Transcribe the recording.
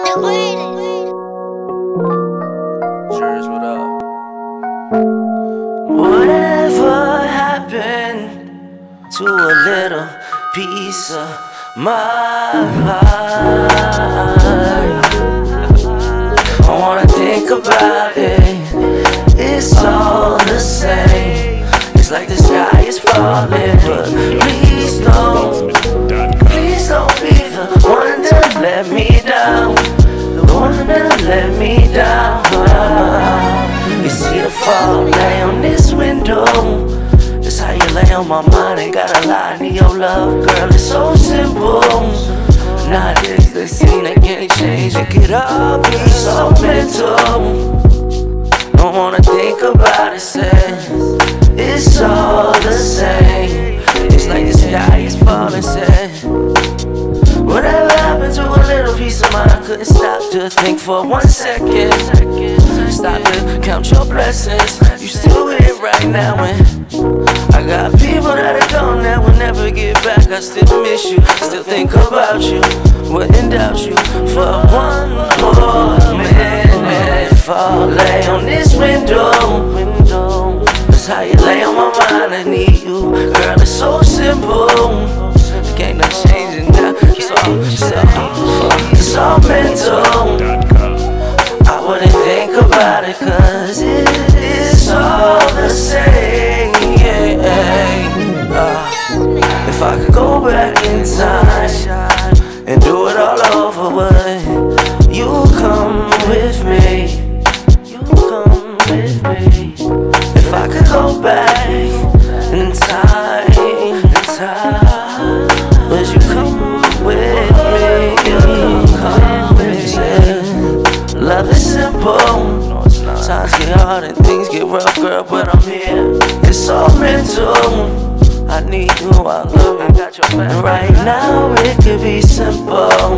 Cheers, what up? Whatever happened to a little piece of my life? I wanna think about it. It's all the same. It's like the sky is falling, but please don't be the one to let me down. The one that let me down. You see the fall lay on this window. That's how you lay on my mind. Ain't gotta lie, I need your love, girl. It's so simple. Nowadays they seem they can't change. It could all be so mental. Don't wanna think about it, say it's all the same. It's like the sky is falling, say whatever happened to a little piece of mine? I couldn't stop to think for 1 second. Stop to count your blessings. You still here right now, and I got people that are gone that will never get back. I still miss you, still think about you, wouldn't doubt you for one more minute. Fall lay on this window. That's how you lay on my mind. I need you, girl. It's so simple. Can't not change it now. It's all mental. I wouldn't think about it, cause it is all the same. If I could go back in time and do it all over, would you come with me? You come with me. If I could go back in time, would you come with me? Come with me. Love is simple. Times get hard and things get rough, girl, but I'm here. It's all mental. I need you, I love you, got your back. Right now it could be simple.